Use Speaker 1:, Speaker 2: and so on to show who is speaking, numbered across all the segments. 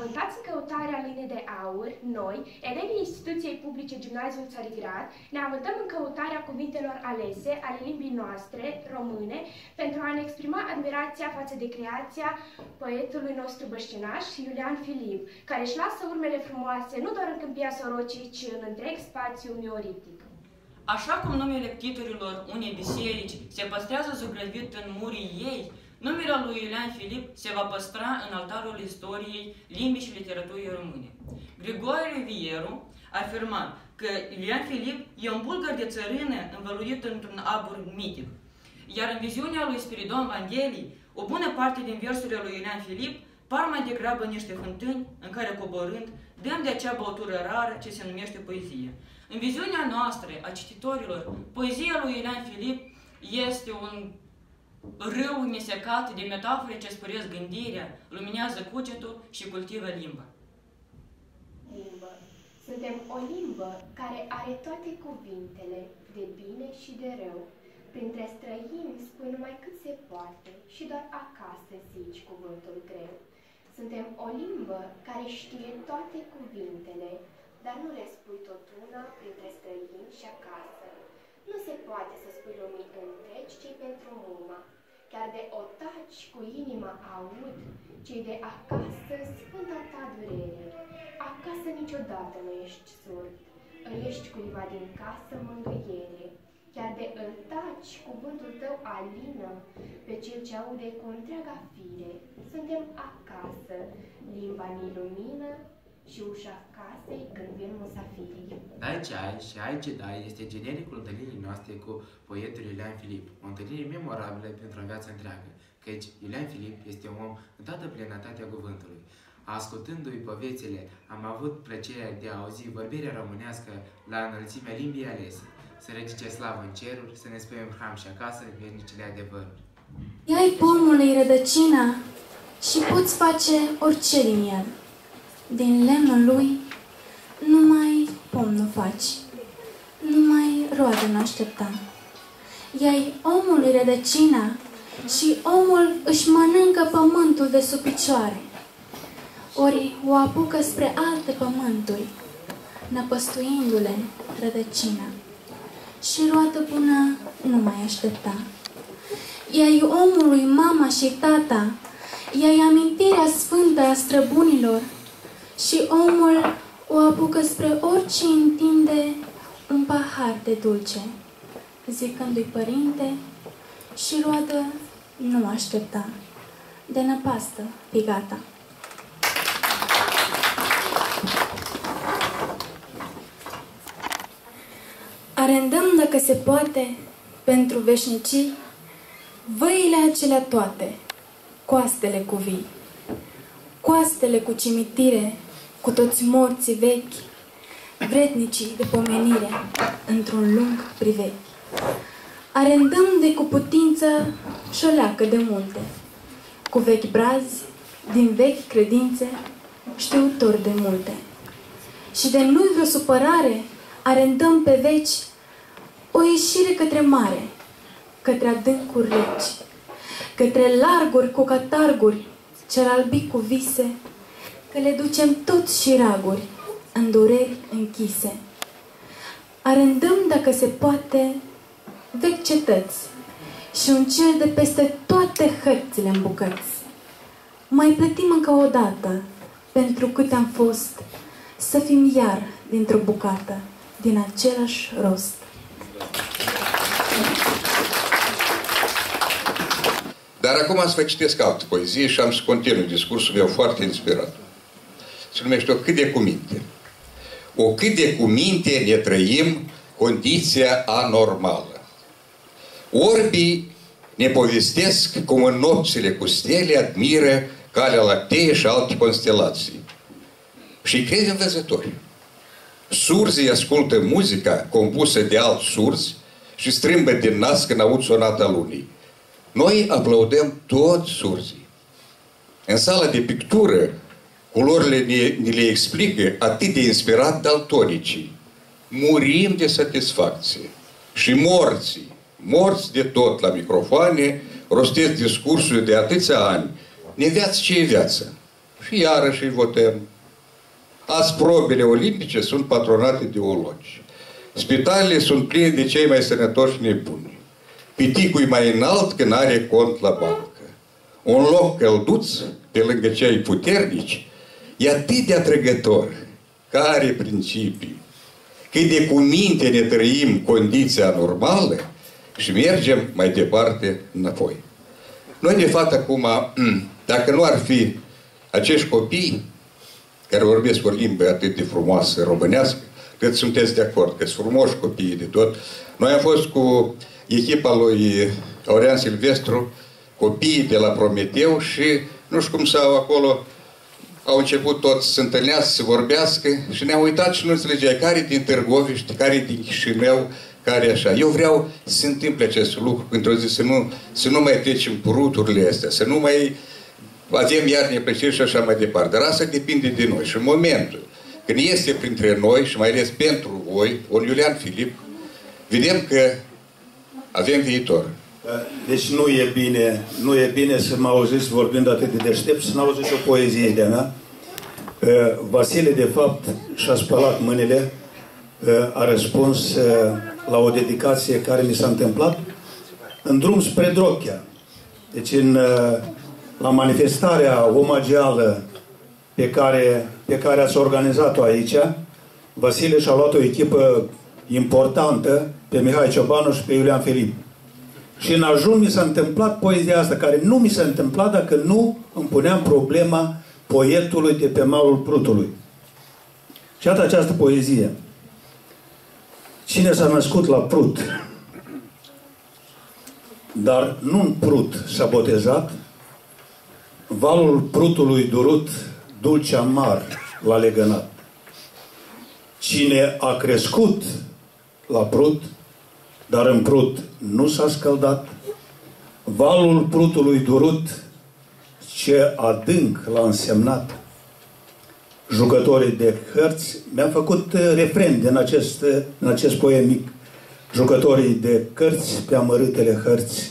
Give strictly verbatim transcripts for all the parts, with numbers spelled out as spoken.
Speaker 1: Avântați în căutarea linii de aur, noi, elevii Instituției Publice Gimnaziul Țarigrad, ne avântăm în căutarea cuvintelor alese ale limbii noastre, române, pentru a ne exprima admirația față de creația poetului nostru băștinaș, Iulian Filip, care își lasă urmele frumoase nu doar în Câmpia Sorocii, ci în întreg spațiu neolitic.
Speaker 2: Așa cum numele titlurilor unei biserici se păstrează zugrăvit în murii ei, numele lui Iulian Filip se va păstra în altarul istoriei, limbii și literaturii române. Grigore Vieru afirma că Iulian Filip e un bulgăr de țărână învăluit într-un abur mitic. Iar în viziunea lui Spiridon Vangheli, o bună parte din versurile lui Iulian Filip par mai degrabă niște fântâni în care, coborând, dăm de acea băutură rară ce se numește poezie. În viziunea noastră, a cititorilor, poezia lui Iulian Filip este un râu nesecat de metafore ce spăresc gândirea, luminează cugetul și cultivă limba.
Speaker 1: Limbă. Suntem o limbă care are toate cuvintele, de bine și de rău. Printre străini spui numai cât se poate și doar acasă zici cuvântul greu. Suntem o limbă care știe toate cuvintele, dar nu le spui tot una printre străini și acasă. Nu se poate să spui lumii întregi ce pentru muma. Chiar de o taci cu inima aud, cei de acasă sfânta ta durere. Acasă niciodată nu ești surd, îi ești cuiva din casă mângâiere. Chiar de îl taci, cuvântul tău alină pe cel ce aude cu întreaga fire. Suntem acasă, limba ne lumină și ușa casei când vin musafirii.
Speaker 3: Dai ce ai și ai ce dai este genericul întâlnirii noastre cu poetul Iulian Filip, o întâlnire memorabilă pentru o viață întreagă, căci Iulian Filip este un om în toată plenătatea cuvântului. Ascultându-i povețile, am avut plăcerea de a auzi vorbirea românească la înălțimea limbii alese. Să ridice slavă în ceruri, să ne spăiem hram și acasă veșnicile adevăruri.
Speaker 4: Ia-i pomului rădăcina și poți face orice din el. Din lemnul lui numai pom nu faci, numai roadă nu aștepta. Ia-i omului rădăcina și omul își mănâncă pământul de sub picioare, ori o apucă spre alte pământuri, năpăstuindu-le rădăcina. Și roadă bună nu mai aștepta. Ia-i omului mama și tata, ia-i amintirea sfântă a străbunilor și omul o apucă spre orice întinde un pahar de dulce, zicându-i părinte, și roadă nu aștepta, de năpastă pigata. Arendăm, dacă se poate, pentru veșnicii, văile acelea toate, coastele cu vii, coastele cu cimitire, cu toți morții vechi, vrednicii de pomenire, într-un lung privechi. Arendăm de cu putință și o leacă de multe, cu vechi brazi, din vechi credințe, știutori de multe. Și de nu-i vreo supărare, arendăm pe veci o ieșire către mare, către adâncuri reci, către larguri cu catarguri, cer albi cu vise, că le ducem toți și raguri în dureri închise. Arendăm, dacă se poate, vechi cetăți și un cer de peste toate hărțile în bucăți. Mai plătim încă o dată pentru cât am fost, să fim iar dintr-o bucată, din același rost.
Speaker 5: Dar acum să vă citesc altă poezie și am să continui discursul meu foarte inspirat. Se numește O cât de cu minte. O cât de cu minte ne trăim condiția anormală. Orbii ne povestesc cum în nopțile cu stele admiră Calea Lactee și alte constelații. Și cred în văzători. Surzii ascultă muzica compusă de alți surzi și strâmbă din nas când aud sonata lunii. Noi aplaudăm toți surzii. În sala de pictură, culorile ne, ne le explică atât de inspirat daltonicii. Murim de satisfacție. Și morții, morți de tot la microfoane, rostesc discursuri de atâția ani. Ne viață ce e viață. și iarăși îi votăm. Azi probele olimpice sunt patronate de ologi. Spitalele sunt pline de cei mai sănătoși nebuni. Piticul e mai înalt când are cont la bancă. Un loc călduț, pe lângă cei puternici, e atât de atrăgător, că are principii. Cât de cu minte ne trăim condiția normală și mergem mai departe înapoi. Noi, de fapt, acum, dacă nu ar fi acești copii care vorbesc o limbă atât de frumoasă, românească, cât sunteți de acord, că sunt frumoși copiii de tot. Noi am fost cu echipa lui Aurean Silvestru, copiii de la Prometeu și nu știu cum s-au acolo, au început toți să se întâlnească, să vorbească și ne-am uitat și nu înțelegeai care din Târgoviște, care din Chișinău, care așa. Eu vreau să se întâmple acest lucru într-o zi, să nu, să nu mai trecem puruturile astea, să nu mai avem iar neplăceri și așa mai departe. Dar asta depinde de noi. Și în momentul când este printre noi, și mai ales pentru voi, un Iulian Filip, vedem că avem viitor.
Speaker 6: Deci nu e bine, nu e bine să mă auziți vorbind atât de deștept, să nu auziți o poezie de-a mea. Vasile, de fapt, și-a spălat mâinile, a răspuns la o dedicație care mi s-a întâmplat în drum spre Drochea. Deci în, la manifestarea omagială pe care, pe care ați organizat-o aici, Vasile și-a luat o echipă importantă pe Mihai Ciobanu și pe Iulian Filip. Și în ajun mi s-a întâmplat poezia asta, care nu mi s-a întâmplat dacă nu îmi puneam problema poetului de pe malul Prutului. Și iată această poezie. Cine s-a născut la Prut, dar nu în Prut s-a botezat, valul Prutului durut, dulce amar l-a legănat. Cine a crescut la Prut, dar în Prut nu s-a scăldat, valul Prutului durut, ce adânc l-a însemnat. Jucătorii de hărți, mi-am făcut refren din acest, din acest poem mic. Jucătorii de cărți pe amărâtele hărți.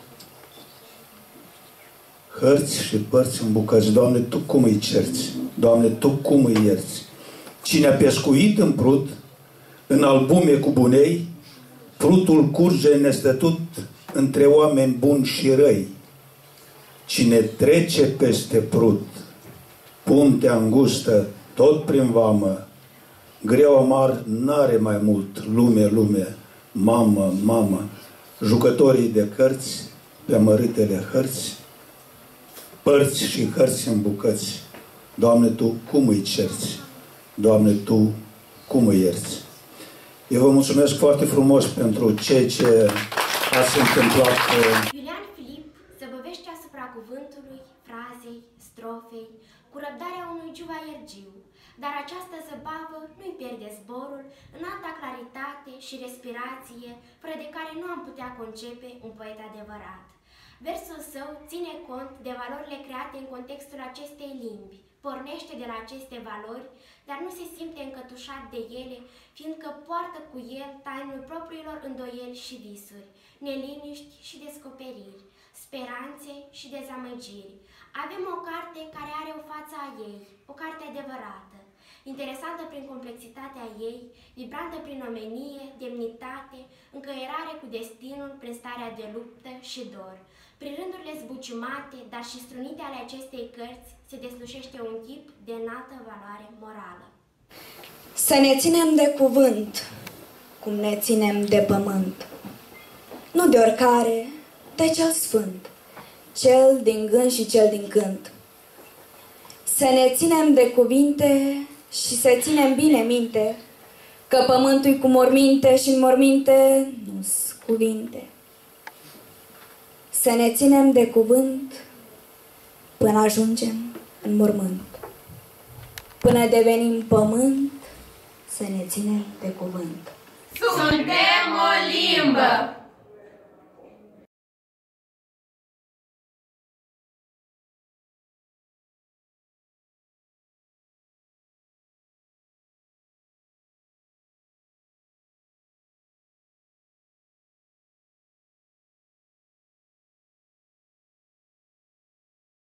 Speaker 6: Hărți și părți în bucăți. Doamne, Tu cum îi cerți? Doamne, Tu cum îi ierți? Cine a pescuit în Prut, în albume cu bunei, Prutul curge nestătut între oameni buni și răi. Cine trece peste Prut, puntea îngustă, tot prin vamă, greu amar n-are mai mult, lume, lume, mamă, mamă, jucătorii de cărți pe amărâtele hărți, părți și hărți în bucăți. Doamne, Tu cum îi cerți? Doamne, Tu cum îi ierți? Eu vă mulțumesc foarte frumos pentru ceea ce ați întâmplat.
Speaker 1: Iulian Filip zăbăvește asupra cuvântului, frazei, strofei, cu răbdarea unui juvaiergiu, dar această zăbavă nu-i pierde zborul în alta claritate și respirație, fără de care nu am putea concepe un poet adevărat. Versul său ține cont de valorile create în contextul acestei limbi, pornește de la aceste valori, dar nu se simte încătușat de ele, fiindcă poartă cu el tainul propriilor îndoieli și visuri, neliniști și descoperiri, speranțe și dezamăgiri. Avem o carte care are o față a ei, o carte adevărată, interesantă prin complexitatea ei, vibrantă prin omenie, demnitate, încăierare cu destinul prin starea de luptă și dor. Prin rândurile zbuciumate, dar și strunite ale acestei cărți, se deslușește un chip de înaltă valoare morală.
Speaker 7: Să ne ținem de cuvânt, cum ne ținem de pământ. Nu de oricare, de cel sfânt, cel din gând și cel din cânt. Să ne ținem de cuvinte și să ținem bine minte, că pământul-i cu morminte și în morminte nu-s cuvinte. Să ne ținem de cuvânt până ajungem în mormânt. Până devenim pământ, să ne ținem de cuvânt.
Speaker 8: Suntem o limbă!